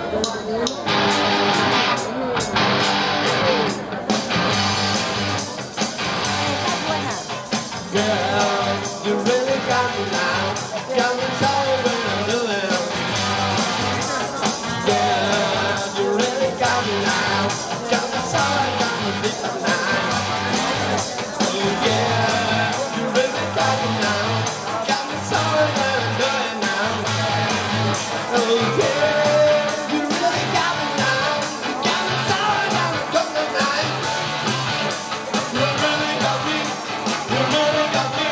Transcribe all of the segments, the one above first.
You really got me now. Got me tired when I'm doing. Yeah, you really got me now. Got me tired, got me sleep at night. Oh yeah, you really got me now. Got me tired when I'm doing now. Oh yeah, you really got me now. Got me tired, got me drunk at night. You really got me. You really got me.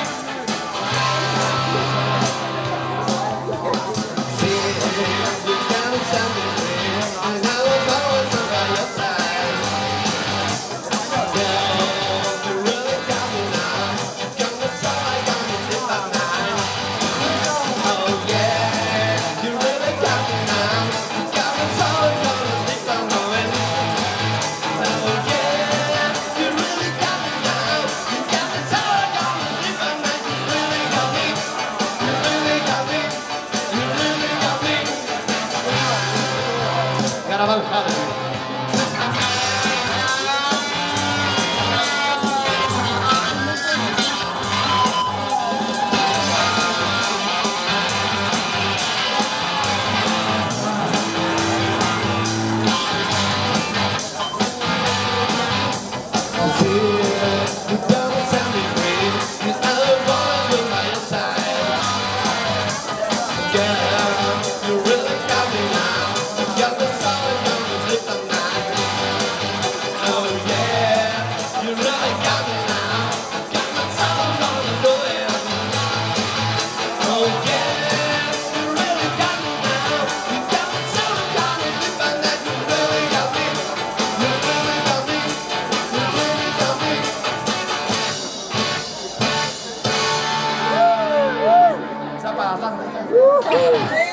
Woo!